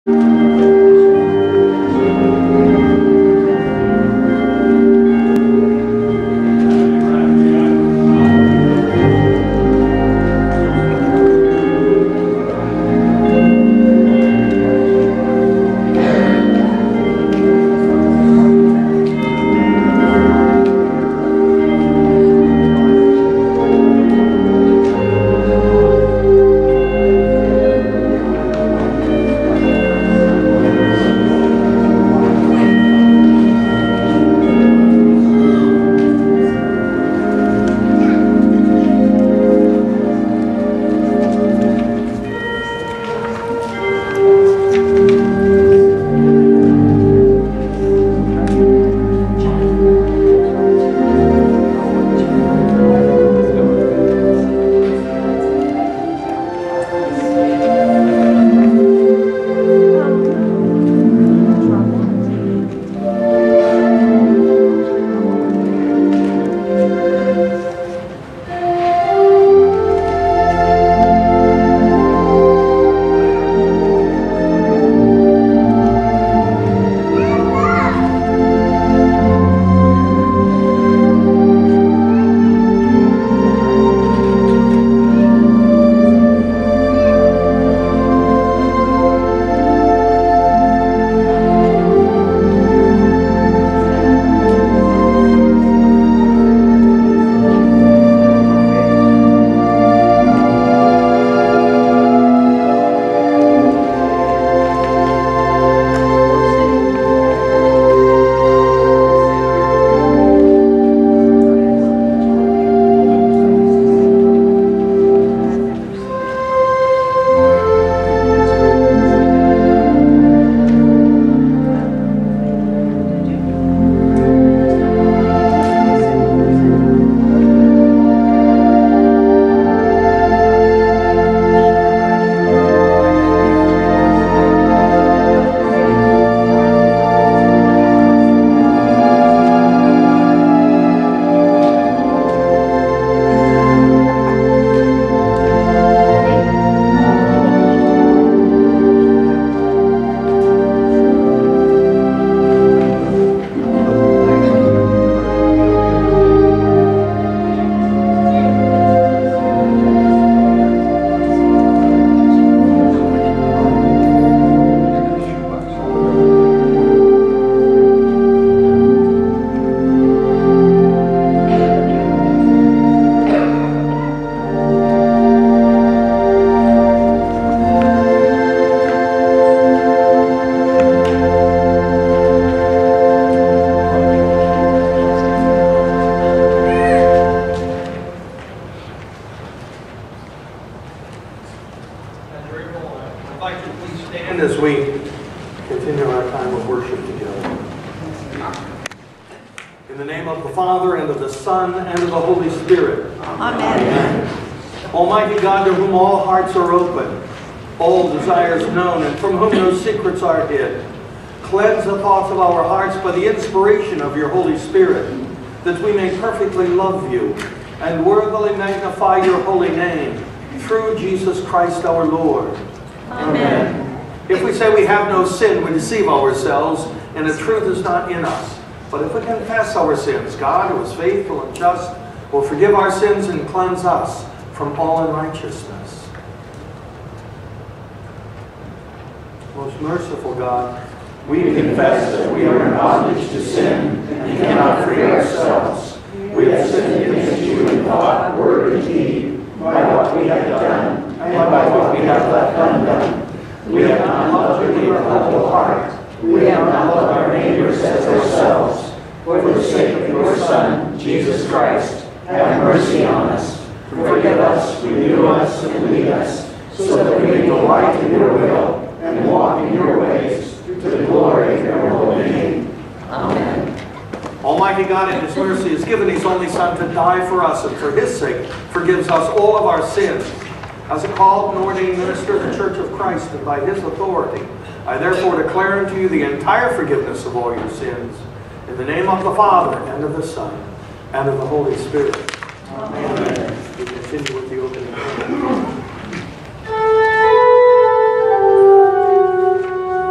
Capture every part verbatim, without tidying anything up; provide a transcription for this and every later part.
As we continue our time of worship together. In the name of the Father, and of the Son, and of the Holy Spirit. Amen. Amen. Almighty God, to whom all hearts are open, all desires known, and from whom no secrets are hid, cleanse the thoughts of our hearts by the inspiration of your Holy Spirit, that we may perfectly love you and worthily magnify your holy name, through Jesus Christ our Lord. Amen. Amen. If we say we have no sin, we deceive ourselves, and the truth is not in us. But if we confess our sins, God, who is faithful and just, will forgive our sins and cleanse us from all unrighteousness. Most merciful God, we confess that we are in bondage to sin and cannot free ourselves. We have sinned against you in thought, word, and deed, by what we have done and by what we have left undone. We have not loved you with a whole heart. We have not loved our neighbors as ourselves. For the sake of your Son, Jesus Christ, have mercy on us. Forgive us, renew us, and lead us, so that we may delight in your will and walk in your ways, to the glory of your holy name. Amen. Almighty God, in his mercy, has given his only Son to die for us, and for his sake forgives us all of our sins. As a called and ordained minister of the Church of Christ, and by his authority, I therefore declare unto you the entire forgiveness of all your sins, in the name of the Father, and of the Son, and of the Holy Spirit. Amen. Amen. We continue with the opening prayer.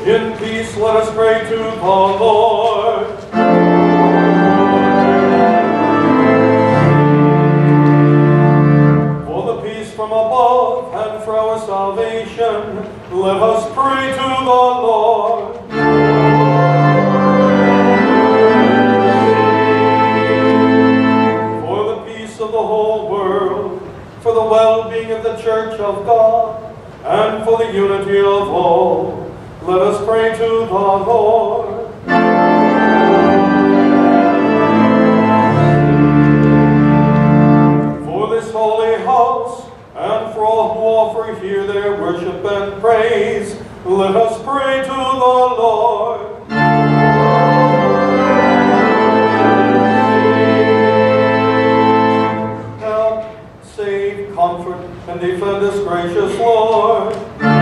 In peace let us pray to the Lord. For the peace from above and for our salvation, let us pray to the Lord. For the peace of the whole world, for the well-being of the Church of God, and for the unity of all, let us pray to the Lord. For this holy house, and for all who offer here their worship and praise, let us pray to the Lord. Help, save, comfort, and defend us, gracious Lord.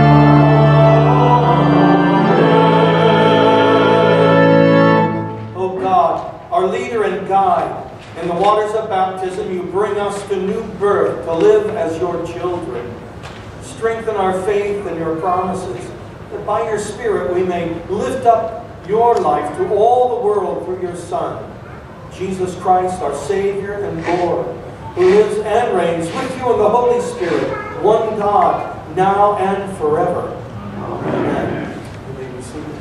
Our leader and guide, in the waters of baptism, you bring us to new birth, to live as your children. Strengthen our faith in your promises, that by your Spirit we may lift up your life to all the world through your Son, Jesus Christ, our Savior and Lord, who lives and reigns with you in the Holy Spirit, one God, now and forever. Amen. You may be seated.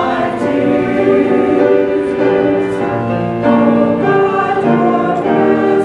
Thank you.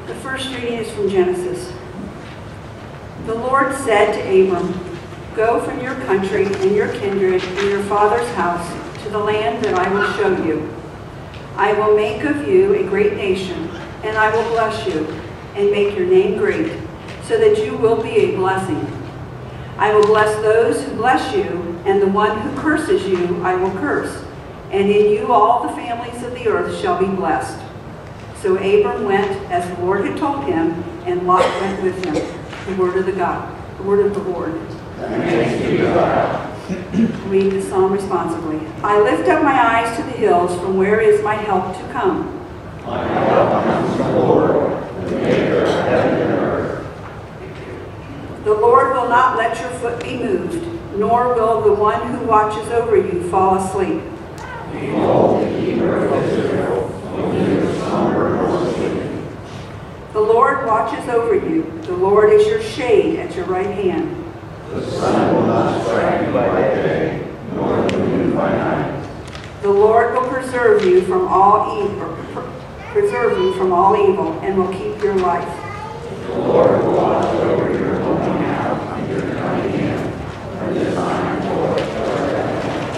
The first reading is from Genesis. The Lord said to Abram, "Go from your country and your kindred and your father's house to the land that I will show you. I will make of you a great nation, and I will bless you and make your name great, so that you will be a blessing. I will bless those who bless you, and the one who curses you I will curse, and in you all the families of the earth shall be blessed." So Abram went as the Lord had told him, and Lot went with him. The word of the God, the word of the Lord. Thanks be to God. Read the psalm responsibly. I lift up my eyes to the hills, from where is my help to come? My help comes from the Lord, the maker of heaven and earth. The Lord will not let your foot be moved, nor will the one who watches over you fall asleep. Behold, the keeper of Israel will neither slumber nor sleep. The Lord watches over you. The Lord is your shade at your right hand. The sun will not strike you by day, nor the moon by night. The Lord will preserve you from all evil, preserve you from all evil, and will keep your life. The Lord will watch over your going out and your coming in from this time forth forever.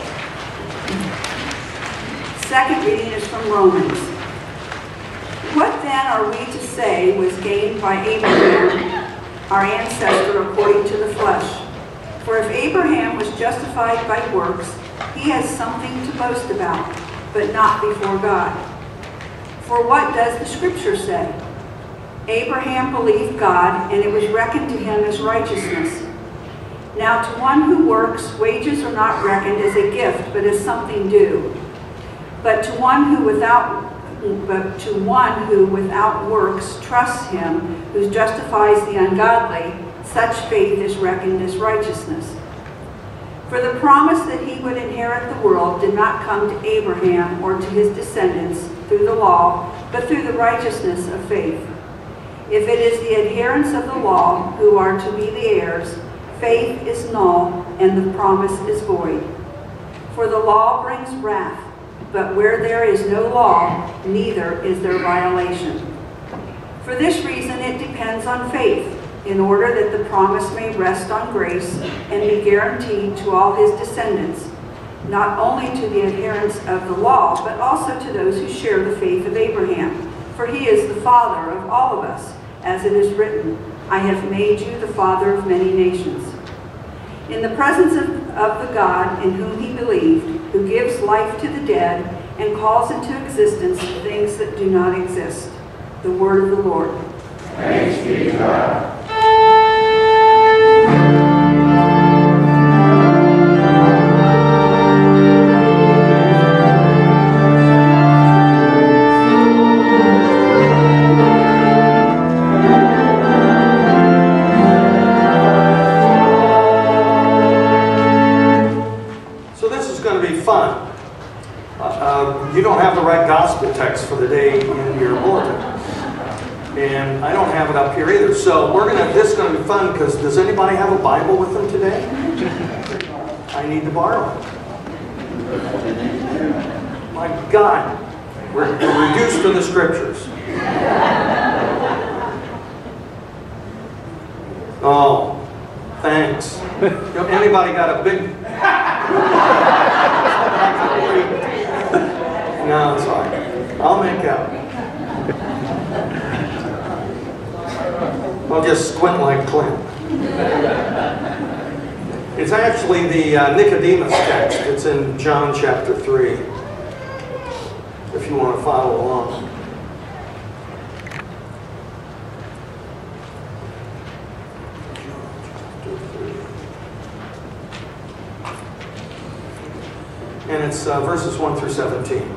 Second reading is from Romans. What then are we to say was gained by Abraham, our ancestor according to the flesh? For if Abraham was justified by works, he has something to boast about, but not before God. For what does the Scripture say? Abraham believed God, and it was reckoned to him as righteousness. Now to one who works, wages are not reckoned as a gift, but as something due. But to one who without but to one who without works trusts him who justifies the ungodly, such faith is reckoned as righteousness. For the promise that he would inherit the world did not come to Abraham or to his descendants through the law, but through the righteousness of faith. If it is the adherents of the law who are to be the heirs, faith is null and the promise is void. For the law brings wrath, but where there is no law, neither is there violation. For this reason it depends on faith, in order that the promise may rest on grace and be guaranteed to all his descendants, not only to the adherents of the law, but also to those who share the faith of Abraham. For he is the father of all of us, as it is written, "I have made you the father of many nations." In the presence of, of the God in whom he believed, who gives life to the dead and calls into existence things that do not exist. The word of the Lord. Thanks be to God. You don't have the right gospel text for the day in your bulletin, and I don't have it up here either. So we're gonna. This is gonna be fun because does anybody have a Bible with them today? I need to borrow it. My God, we're, we're reduced to the Scriptures. Oh, thanks. Anybody got a big? No, it's all right. I'll make out. I'll just squint like Clint. It's actually the uh, Nicodemus text. It's in John chapter three, if you want to follow along. And it's uh, verses one through seventeen.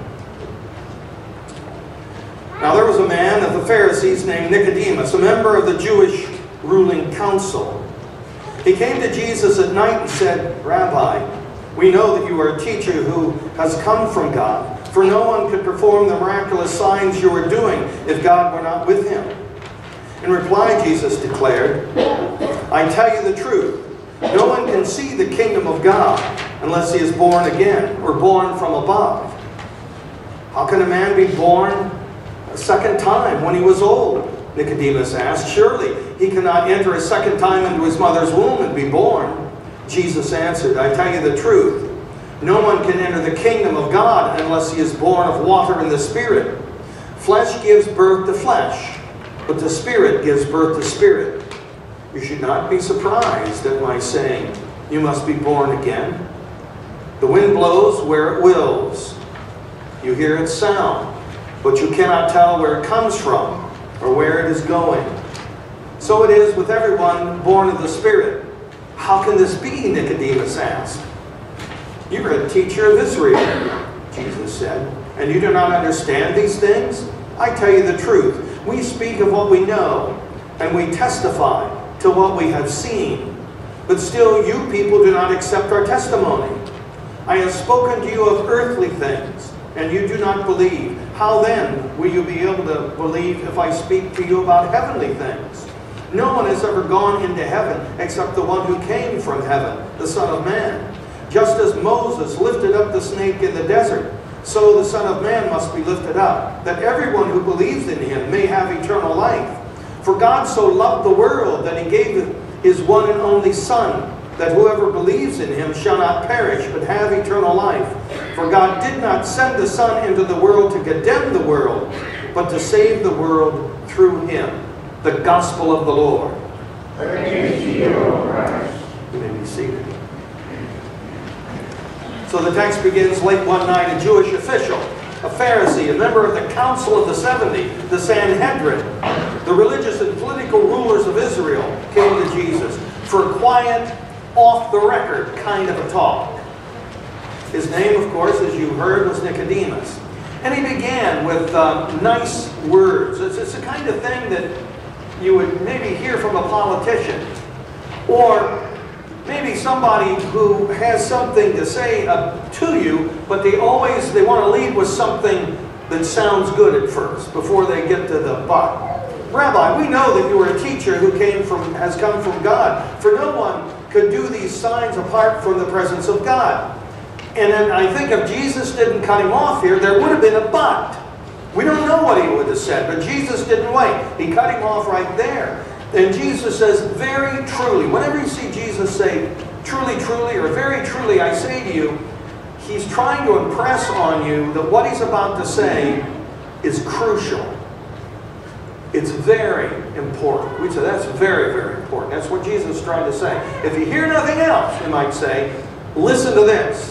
Now there was a man of the Pharisees named Nicodemus, a member of the Jewish ruling council. He came to Jesus at night and said, "Rabbi, we know that you are a teacher who has come from God, for no one could perform the miraculous signs you are doing if God were not with him." In reply, Jesus declared, "I tell you the truth, no one can see the kingdom of God unless he is born again, or born from above. How can a man be born a second time when he was old? Nicodemus asked. "Surely he cannot enter a second time into his mother's womb and be born." Jesus answered, "I tell you the truth. No one can enter the kingdom of God unless he is born of water and the Spirit. Flesh gives birth to flesh, but the Spirit gives birth to spirit. You should not be surprised at my saying, 'You must be born again.' The wind blows where it wills. You hear its sound, but you cannot tell where it comes from or where it is going. So it is with everyone born of the Spirit." "How can this be?" Nicodemus asked. "You're a teacher of Israel," Jesus said, "and you do not understand these things? I tell you the truth. We speak of what we know, and we testify to what we have seen. But still you people do not accept our testimony. I have spoken to you of earthly things, and you do not believe. How then will you be able to believe if I speak to you about heavenly things? No one has ever gone into heaven except the one who came from heaven, the Son of Man. Just as Moses lifted up the snake in the desert, so the Son of Man must be lifted up, that everyone who believes in him may have eternal life. For God so loved the world that he gave his one and only Son, that whoever believes in him shall not perish but have eternal life. For God did not send the Son into the world to condemn the world, but to save the world through him." The gospel of the Lord. Praise to you, O Christ. You may be seated. So the text begins, "Late one night, a Jewish official, a Pharisee, a member of the Council of the Seventy, the Sanhedrin, the religious and political rulers of Israel, came to Jesus for a quiet, off-the-record kind of a talk. His name, of course, as you heard, was Nicodemus. And he began with uh, nice words. It's, it's the kind of thing that you would maybe hear from a politician, or maybe somebody who has something to say uh, to you, but they always, they want to lead with something that sounds good at first, before they get to the but. "Rabbi, we know that you are a teacher who came from, has come from God, for no one could do these signs apart from the presence of God." And then I think if Jesus didn't cut him off here, there would have been a but. We don't know what he would have said, but Jesus didn't wait. He cut him off right there. And Jesus says, "Very truly," whenever you see Jesus say, "truly, truly," or "very truly, I say to you," he's trying to impress on you that what he's about to say is crucial. It's very important. We'd say that's very, very important. That's what Jesus is trying to say. If you hear nothing else, you might say, listen to this.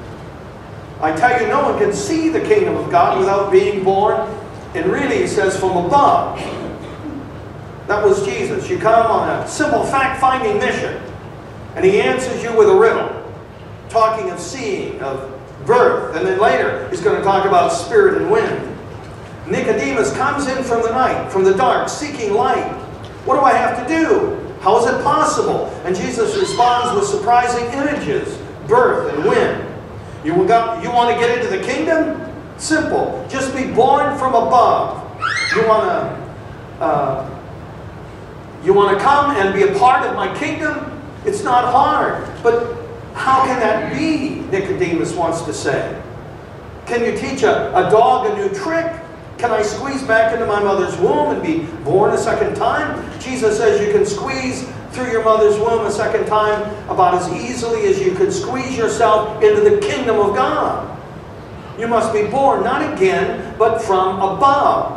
"I tell you, no one can see the kingdom of God without being born," and really he says, "from above." That was Jesus. You come on a simple fact-finding mission, and he answers you with a riddle, talking of seeing, of birth, and then later he's going to talk about spirit and wind. Nicodemus comes in from the night, from the dark, seeking light. "What do I have to do? How is it possible?" And Jesus responds with surprising images, birth and wind. You, got, you want to get into the kingdom? Simple. Just be born from above. You want to uh, you want to come and be a part of my kingdom? It's not hard. But how can that be, Nicodemus wants to say. Can you teach a, a dog a new trick? Can I squeeze back into my mother's womb and be born a second time? Jesus says you can squeeze through your mother's womb a second time about as easily as you could squeeze yourself into the kingdom of God. You must be born, not again, but from above.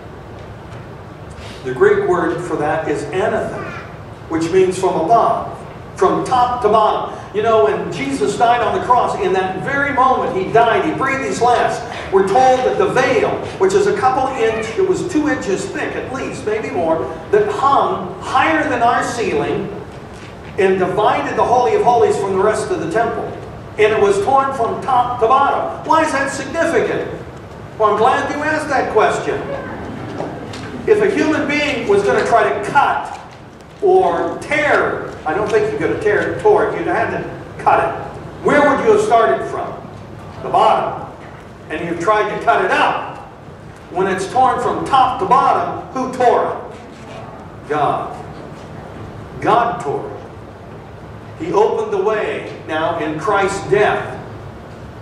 The Greek word for that is anathem, which means from above, from top to bottom. You know, when Jesus died on the cross, in that very moment he died, he breathed his last, we're told that the veil, which is a couple inch, it was two inches thick at least, maybe more, that hung higher than our ceiling and divided the Holy of Holies from the rest of the temple. And it was torn from top to bottom. Why is that significant? Well, I'm glad you asked that question. If a human being was going to try to cut or tear, I don't think you could have tear, tore it, you'd have had to cut it. Where would you have started from? The bottom. And you've tried to cut it out. When it's torn from top to bottom, who tore it? God. God tore it. He opened the way now in Christ's death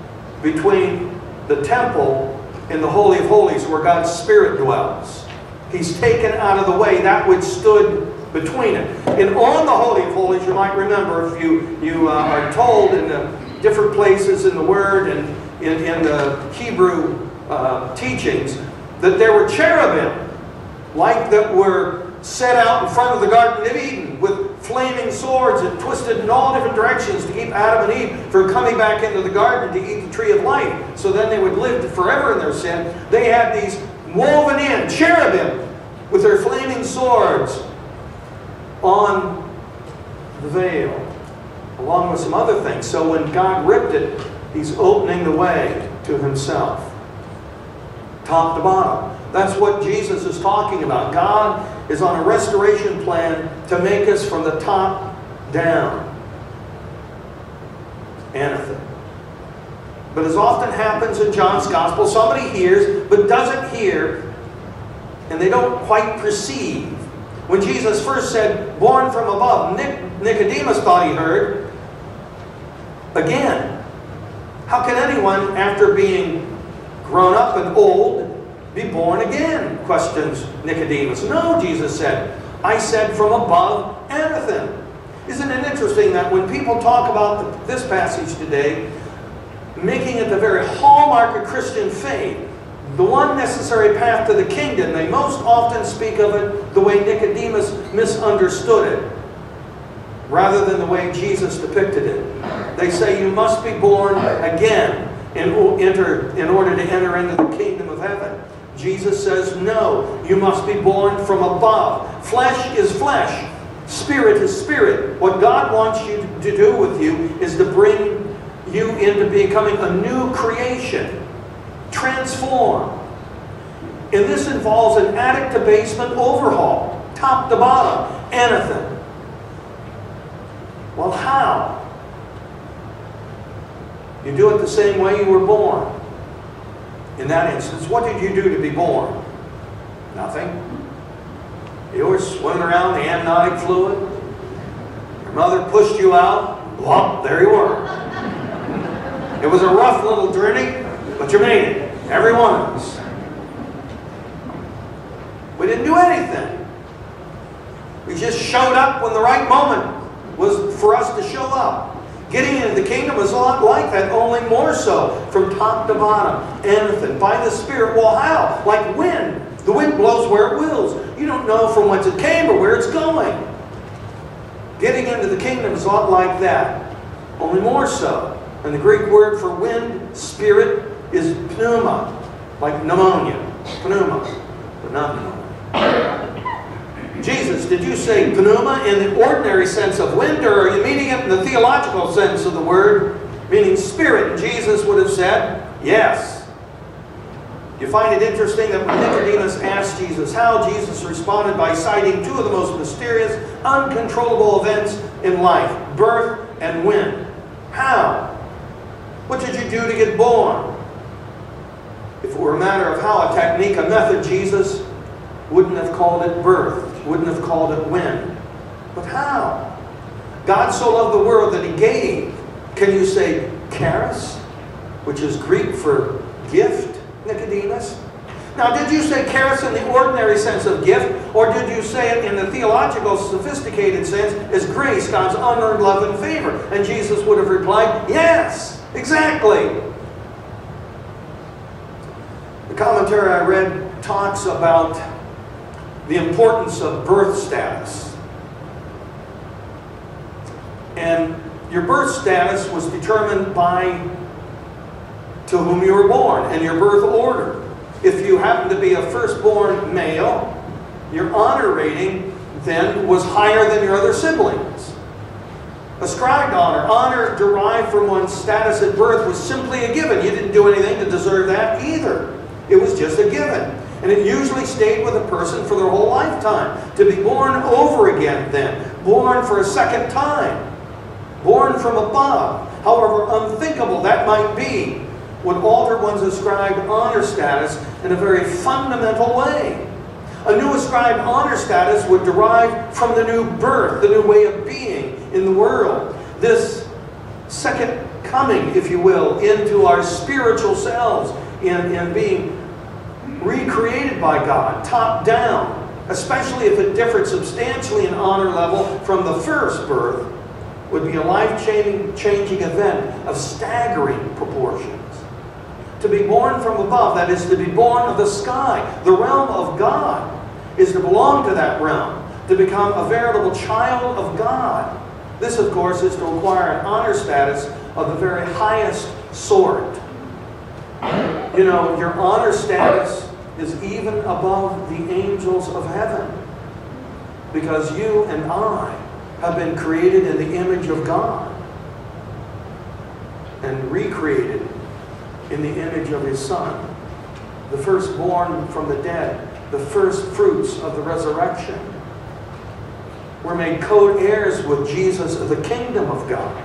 between the temple and the Holy of Holies where God's Spirit dwells. He's taken out of the way that which stood between it. And on the Holy of Holies, you might remember, if you, you uh, are told in the different places in the Word and in, in the Hebrew uh, teachings, that there were cherubim, like that were set out in front of the Garden of Eden with flaming swords and twisted in all different directions to keep Adam and Eve from coming back into the garden to eat the tree of life. So then they would live forever in their sin. They had these woven in cherubim with their flaming swords on the veil, along with some other things. So when God ripped it, He's opening the way to Himself, top to bottom. That's what Jesus is talking about. God is on a restoration plan to make us from the top down. Anything. But as often happens in John's Gospel, somebody hears but doesn't hear, and they don't quite perceive. When Jesus first said, born from above, Nicodemus thought he heard. Again, how can anyone, after being grown up and old, be born again? Questions Nicodemus. No, Jesus said, I said from above, anything. Isn't it interesting that when people talk about the, this passage today, making it the very hallmark of Christian faith, the one necessary path to the kingdom, they most often speak of it the way Nicodemus misunderstood it, rather than the way Jesus depicted it. They say you must be born again in, enter, in order to enter into the kingdom of heaven. Jesus says, no, you must be born from above. Flesh is flesh. Spirit is spirit. What God wants you to do with you is to bring you into becoming a new creation. Transform. And this involves an attic to basement overhaul. Top to bottom. Anything. Well, how? You do it the same way you were born. In that instance, what did you do to be born? Nothing. You were swimming around the amniotic fluid. Your mother pushed you out. Well, there you were. It was a rough little journey, but you made it. Every one of us. We didn't do anything. We just showed up when the right moment was for us to show up. Getting into the kingdom is a lot like that, only more so. From top to bottom. Anything. By the Spirit. Well, how? Like wind. The wind blows where it wills. You don't know from whence it came or where it's going. Getting into the kingdom is a lot like that. Only more so. And the Greek word for wind, spirit, is pneuma. Like pneumonia. Pneuma. But not pneumonia. Jesus, did you say pneuma in the ordinary sense of wind, or are you meaning it in the theological sense of the word, meaning spirit? And Jesus would have said, yes. You find it interesting that when Nicodemus asked Jesus how, Jesus responded by citing two of the most mysterious, uncontrollable events in life, birth and wind. How? What did you do to get born? If it were a matter of how, a technique, a method, Jesus wouldn't have called it birth. Wouldn't have called it wind. But how? God so loved the world that He gave. Can you say charis, which is Greek for gift, Nicodemus? Now, did you say charis in the ordinary sense of gift, or did you say it in the theological, sophisticated sense as grace, God's unearned love and favor? And Jesus would have replied, yes, exactly. The commentary I read talks about the importance of birth status. And your birth status was determined by to whom you were born and your birth order. If you happen to be a firstborn male, your honor rating then was higher than your other siblings. Ascribed honor, honor derived from one's status at birth, was simply a given. You didn't do anything to deserve that either. It was just a given. And it usually stayed with a person for their whole lifetime. To be born over again then. Born for a second time. Born from above. However unthinkable that might be, would alter one's ascribed honor status in a very fundamental way. A new ascribed honor status would derive from the new birth, the new way of being in the world. This second coming, if you will, into our spiritual selves in, in being recreated by God, top down, especially if it differed substantially in honor level from the first birth, would be a life-changing changing event of staggering proportions. To be born from above, that is to be born of the sky, the realm of God, is to belong to that realm, to become a veritable child of God. This, of course, is to acquire an honor status of the very highest sort. You know, your honor status is even above the angels of heaven, because you and I have been created in the image of God and recreated in the image of His Son, the firstborn from the dead, the first fruits of the resurrection. We're made co-heirs with Jesus of the kingdom of God.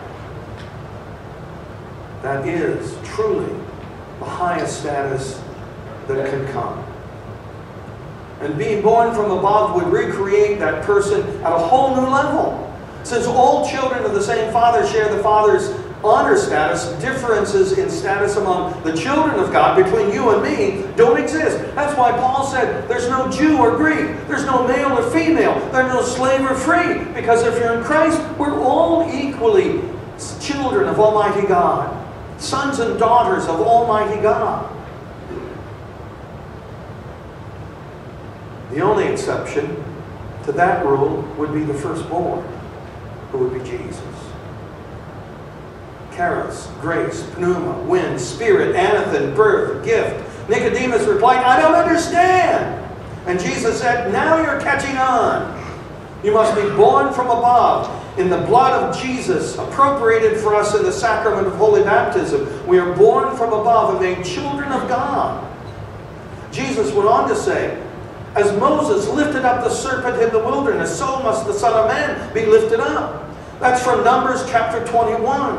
That is truly the highest status that can come. And being born from above would recreate that person at a whole new level. Since all children of the same Father share the Father's honor status, differences in status among the children of God between you and me don't exist. That's why Paul said there's no Jew or Greek, there's no male or female, there's no slave or free, because if you're in Christ, we're all equally children of Almighty God, sons and daughters of Almighty God. The only exception to that rule would be the firstborn, who would be Jesus. Charis, grace, pneuma, wind, spirit, anathen, birth, gift. Nicodemus replied, I don't understand. And Jesus said, now you're catching on. You must be born from above, in the blood of Jesus, appropriated for us in the sacrament of holy baptism. We are born from above and made children of God. Jesus went on to say, as Moses lifted up the serpent in the wilderness, so must the Son of Man be lifted up. That's from Numbers chapter twenty-one.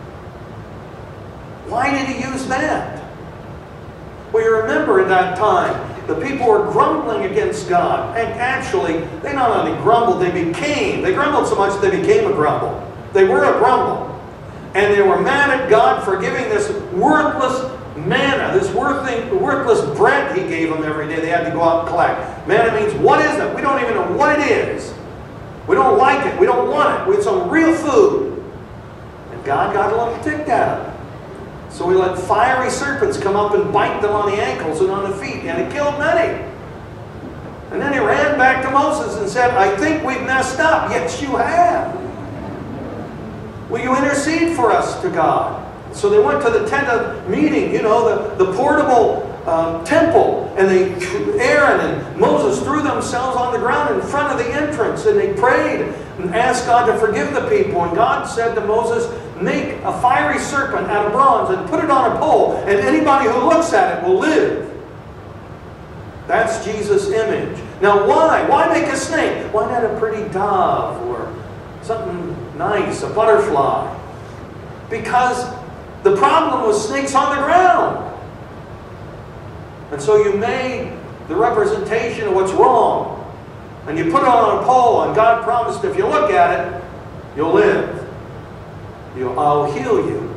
Why did He use that? Well, you remember in that time, the people were grumbling against God. And actually, they not only grumbled, they became. They grumbled so much they became a grumble. They were a grumble. And they were mad at God for giving this worthless manna, this worthless bread He gave them every day. They had to go out and collect. Manna means, what is it? We don't even know what it is. We don't like it. We don't want it. We want some real food. And God got a little ticked at them. So He let fiery serpents come up and bite them on the ankles and on the feet, and it killed many. And then He ran back to Moses and said, I think we've messed up. Yes, you have. Will you intercede for us to God? So they went to the tent of meeting, you know, the, the portable um, temple. And they, Aaron and Moses threw themselves on the ground in front of the entrance. And they prayed and asked God to forgive the people. And God said to Moses, make a fiery serpent out of bronze and put it on a pole. And anybody who looks at it will live. That's Jesus' image. Now why? Why make a snake? Why not a pretty dove or something nice, a butterfly? Because the problem was snakes on the ground. And so you made the representation of what's wrong. And you put it on a pole, and God promised if you look at it, you'll live. You'll, I'll heal you.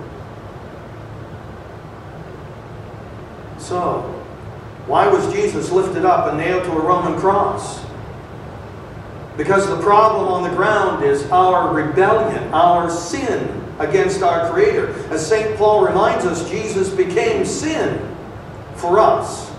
So, why was Jesus lifted up and nailed to a Roman cross? Because the problem on the ground is our rebellion, our sin against our Creator. As Saint Paul reminds us, Jesus became sin for us.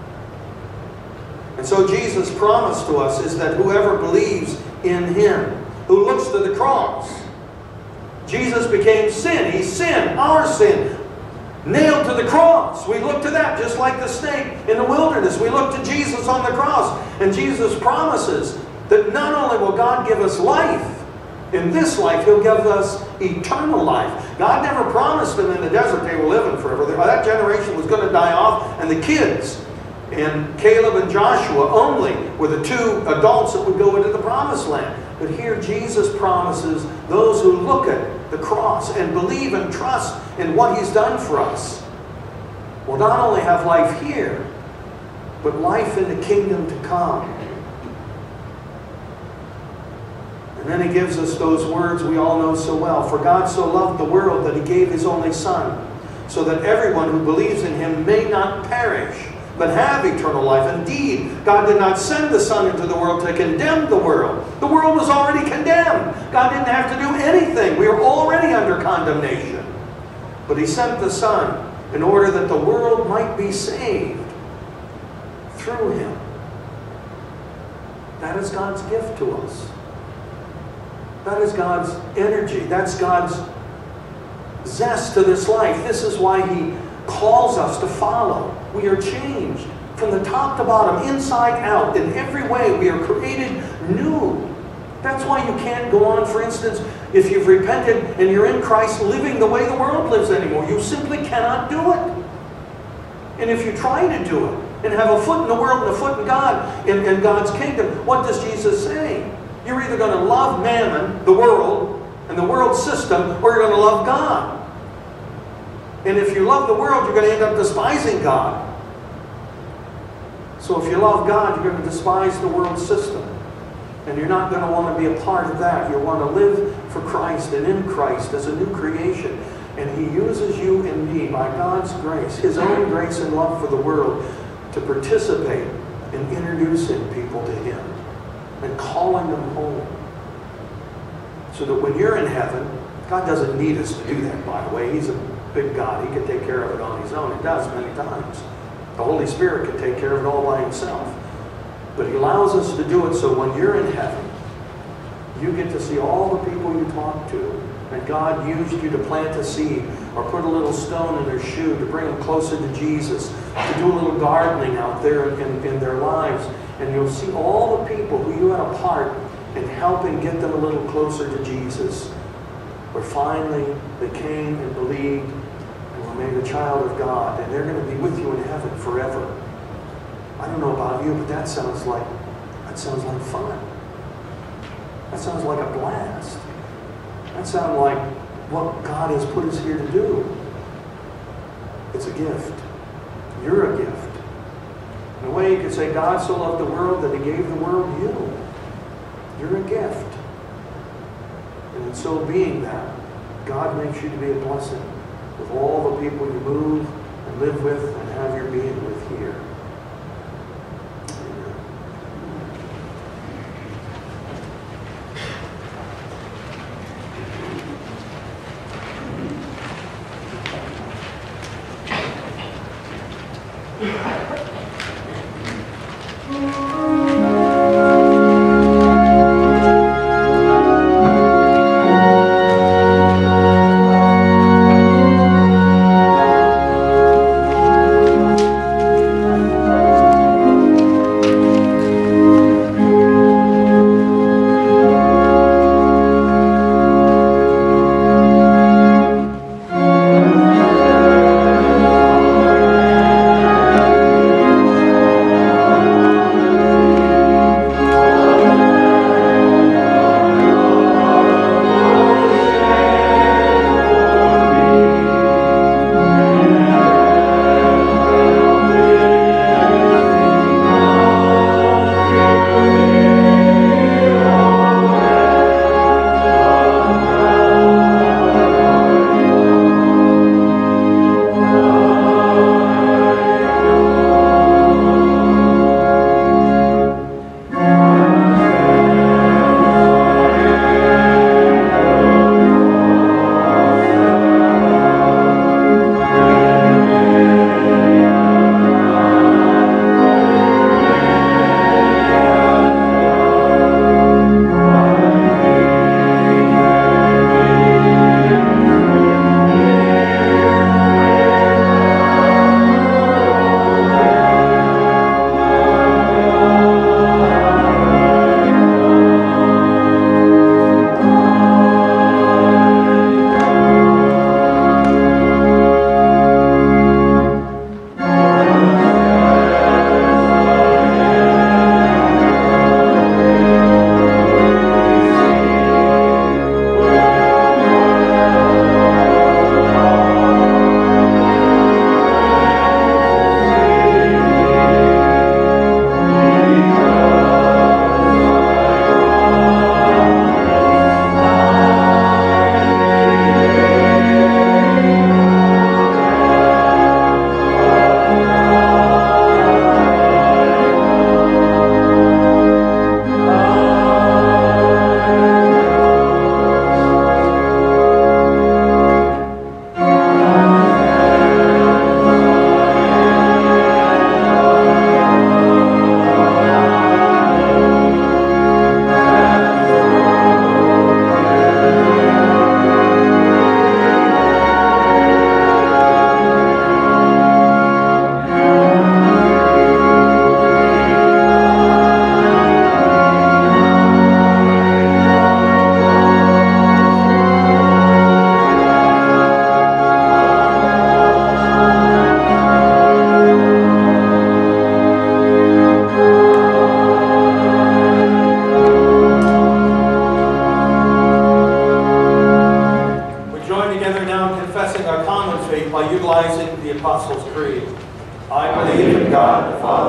And so Jesus' promise to us is that whoever believes in Him, who looks to the cross, Jesus became sin. He's sin, our sin, nailed to the cross. We look to that, just like the snake in the wilderness. We look to Jesus on the cross. And Jesus promises that not only will God give us life, in this life, He'll give us eternal life. God never promised them in the desert they were living forever. That generation was going to die off, and the kids, and Caleb and Joshua only, were the two adults that would go into the promised land. But here Jesus promises those who look at the cross and believe and trust in what He's done for us will not only have life here, but life in the kingdom to come. And then He gives us those words we all know so well. For God so loved the world that He gave His only Son, so that everyone who believes in Him may not perish, but have eternal life. Indeed, God did not send the Son into the world to condemn the world. The world was already condemned. God didn't have to do anything. We were already under condemnation. But He sent the Son in order that the world might be saved through Him. That is God's gift to us. That is God's energy. That's God's zest to this life. This is why He calls us to follow. We are changed from the top to bottom, inside out. In every way, we are created new. That's why you can't go on, for instance, if you've repented and you're in Christ, living the way the world lives anymore. You simply cannot do it. And if you try to do it, and have a foot in the world and a foot in God, in, in God's kingdom, what does Jesus say? You're either going to love mammon, the world, and the world system, or you're going to love God. And if you love the world, you're going to end up despising God. So if you love God, you're going to despise the world system. And you're not going to want to be a part of that. You want to live for Christ and in Christ as a new creation. And He uses you and me, by God's grace, His own grace and love for the world, to participate in introducing people to Him and calling them home. So that when you're in heaven, God doesn't need us to do that, by the way. He's a big God. He can take care of it on His own. He does many times. The Holy Spirit can take care of it all by Himself. But He allows us to do it so when you're in heaven, you get to see all the people you talk to. And God used you to plant a seed or put a little stone in their shoe to bring them closer to Jesus, to do a little gardening out there in, in their lives. And you'll see all the people who you had a part in helping get them a little closer to Jesus, where finally they came and believed and were made a child of God. And they're going to be with you in heaven forever. I don't know about you, but that sounds like, that sounds like fun. That sounds like a blast. That sounds like what God has put us here to do. It's a gift. You're a gift. In a way, you could say, God so loved the world that He gave the world you. You're a gift. And in so being that, God makes you to be a blessing with all the people you move and live with and have your being with here.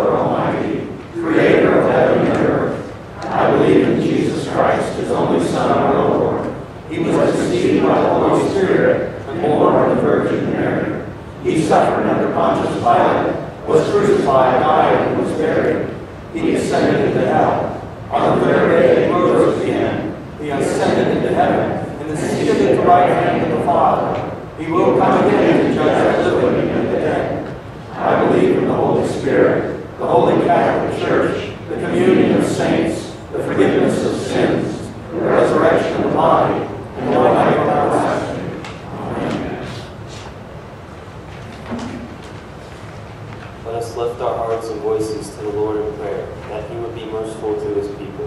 Father Almighty, creator of heaven and earth. I believe in Jesus Christ, his only Son, our Lord. He was conceived by the Holy Spirit and born of the Virgin Mary. He suffered under Pontius Pilate, was crucified, died, and was buried. He ascended into hell. On the third day he rose again. He ascended into heaven and is seated at the right hand of the Father. He will come again to judge the living and the dead. I believe in the Holy Spirit, the Holy Catholic Church, the communion of saints, the forgiveness of sins, the resurrection of the body, and the life everlasting. Amen. Let us lift our hearts and voices to the Lord in prayer, that he would be merciful to his people.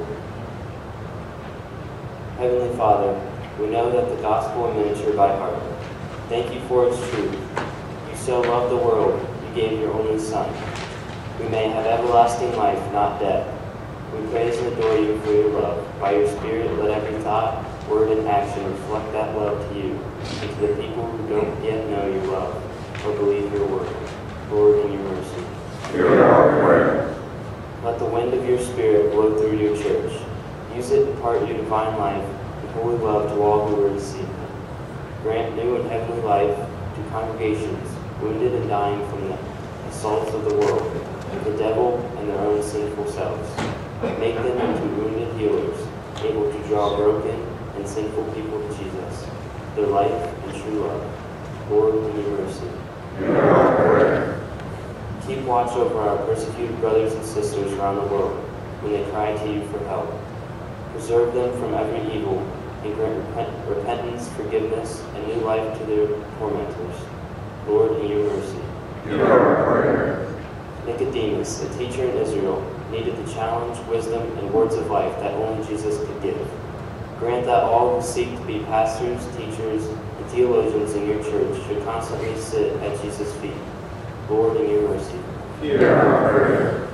Heavenly Father, we know that the gospel in miniature by heart. Thank you for its truth. You so loved the world, you gave your only Son. We may have everlasting life, not death. We praise and adore you for your love. By your Spirit, let every thought, word, and action reflect that love to you and to the people who don't yet know your love or believe your word. Lord, in your mercy. Hear our prayer. Let the wind of your Spirit blow through your church. Use it to impart your divine life and holy love to all who are deceived. Grant new and heavenly life to congregations wounded and dying from the assaults of the world, the devil, and their own sinful selves. Make them into wounded healers, able to draw broken and sinful people to Jesus, their life and true love. Lord, in your mercy. Hear our prayer. Keep watch over our persecuted brothers and sisters around the world when they cry to you for help. Preserve them from every evil and grant repent repentance, forgiveness, and new life to their tormentors. Lord, in your mercy. Hear our prayer. Nicodemus, a teacher in Israel, needed the challenge, wisdom, and words of life that only Jesus could give. Grant that all who seek to be pastors, teachers, and theologians in your church should constantly sit at Jesus' feet. Lord, in your mercy. Hear our prayer.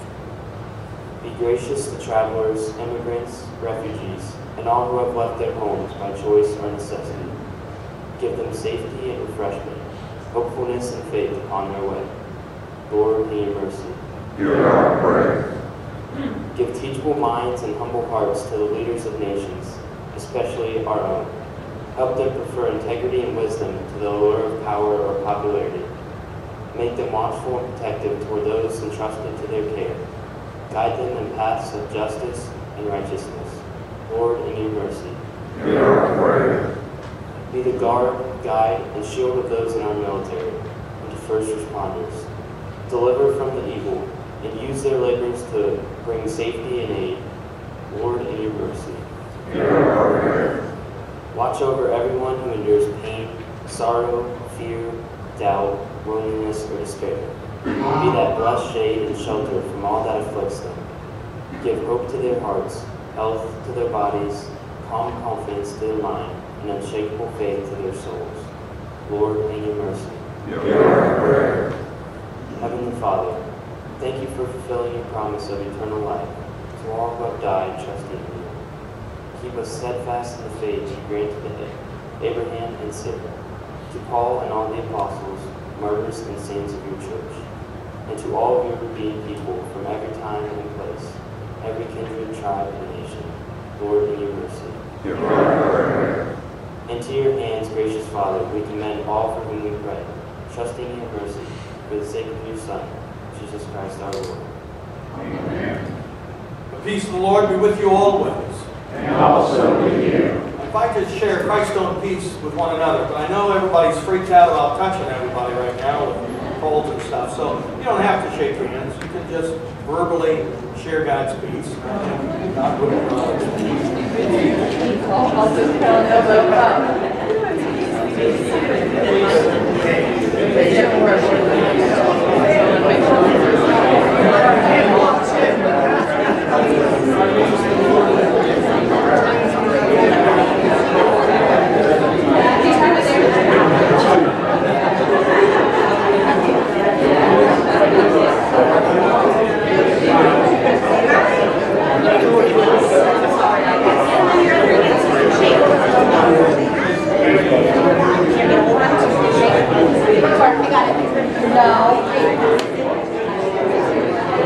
Be gracious to travelers, immigrants, refugees, and all who have left their homes by choice or necessity. Give them safety and refreshment, hopefulness and faith upon their way. Lord, in your mercy. Hear our prayer. Give teachable minds and humble hearts to the leaders of nations, especially our own. Help them prefer integrity and wisdom to the allure of power or popularity. Make them watchful and protective toward those entrusted to their care. Guide them in paths of justice and righteousness. Lord, in your mercy. Hear our prayer. Be the guard, guide, and shield of those in our military and to first responders. Deliver from the evil and use their labors to bring safety and aid. Lord, in your mercy. Hear our prayer. Watch over everyone who endures pain, sorrow, fear, doubt, loneliness, or despair. Be that blessed shade and shelter from all that afflicts them. Give hope to their hearts, health to their bodies, calm confidence to their mind, and unshakable faith to their souls. Lord, in your mercy. Hear our prayer. Heavenly Father, thank you for fulfilling your promise of eternal life to all who have died trusting in you. Keep us steadfast in the faith you granted to Abraham and Sarah, to Paul and all the apostles, martyrs and saints of your church, and to all of your redeemed people from every time and place, every kindred, tribe, and nation. Lord, in your mercy. Hear our prayer. Into your hands, gracious Father, we commend all for whom we pray, trusting in your mercy, for the sake of your Son, Jesus Christ our Lord. Amen. The peace of the Lord be with you always. And also with you. If I could share Christ-owned peace with one another, but I know everybody's freaked out about touching everybody right now with colds and stuff, so you don't have to shake hands. You can just verbally share God's peace. God will provide. No.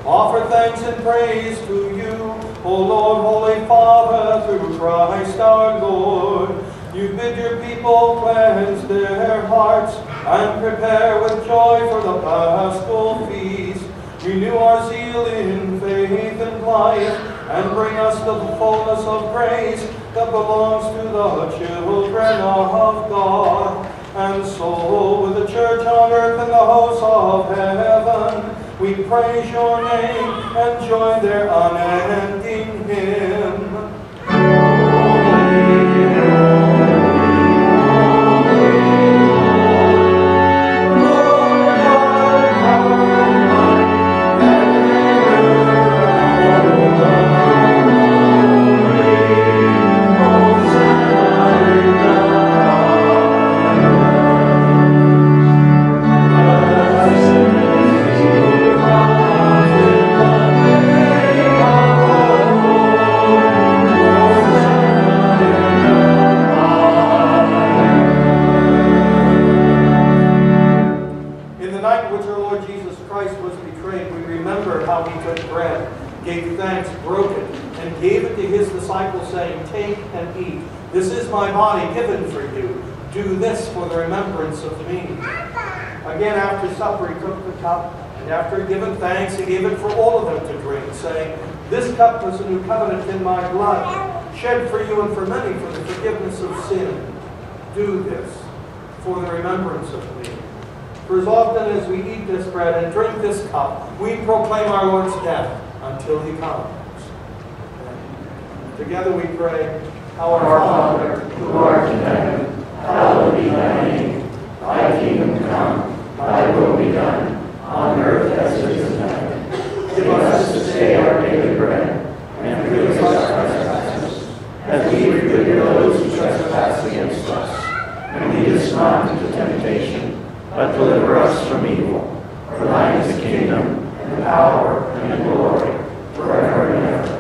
offer thanks and praise to you, O Lord, Holy Father, through Christ our Lord. You bid your people cleanse their hearts and prepare with joy for the Paschal feast. Renew our zeal in faith and life, and bring us to the fullness of grace that belongs to the children of God. And so, with the church on earth and the hosts of heaven, we praise your name and join their unending hymn. This is my body given for you. Do this for the remembrance of me. Again, after supper, he took the cup, and after giving thanks, he gave it for all of them to drink, saying, "This cup was a new covenant in my blood, shed for you and for many for the forgiveness of sin. Do this for the remembrance of me." For as often as we eat this bread and drink this cup, we proclaim our Lord's death until he comes. Together we pray, Our Father, who art in heaven, hallowed be thy name. Thy kingdom come, thy will be done, on earth as it is in heaven. Give us this day our daily bread, and forgive us our trespasses, as we forgive those who trespass against us. And lead us not into temptation, but deliver us from evil. For thine is the kingdom, and the power, and the glory, forever and ever.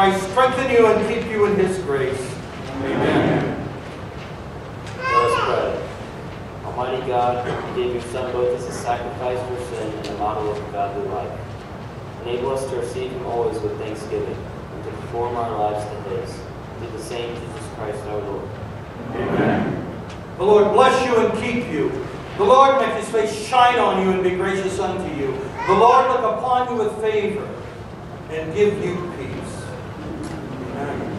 Christ strengthen you and keep you in his grace. Amen. Let us pray. Almighty God, you gave your Son both as a sacrifice for sin and a model of a godly life. Enable us to receive him always with thanksgiving and to conform our lives to his. Through the same Jesus Christ our Lord. Amen. The Lord bless you and keep you. The Lord make his face shine on you and be gracious unto you. The Lord look upon you with favor and give you peace. Amen.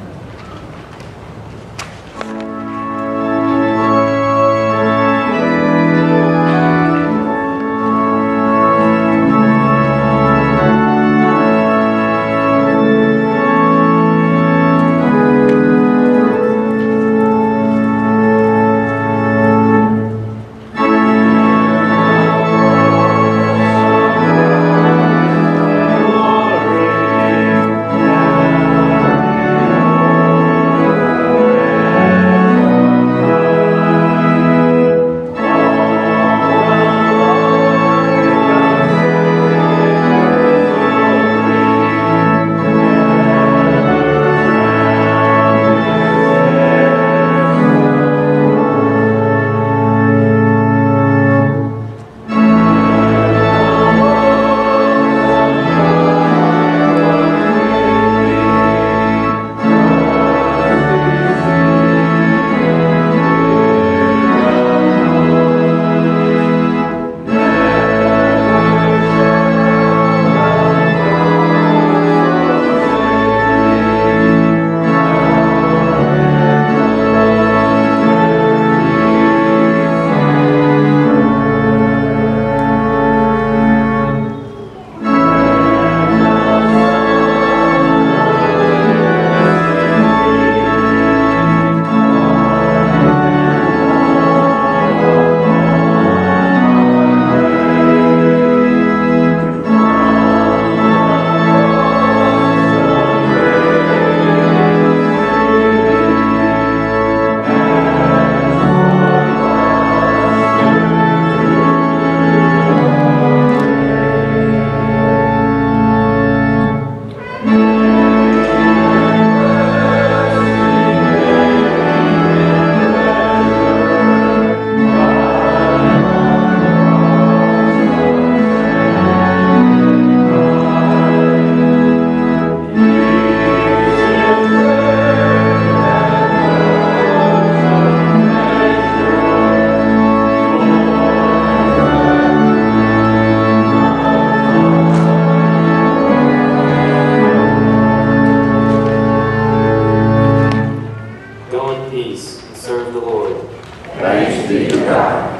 Go in peace and serve the Lord. Thanks be to God.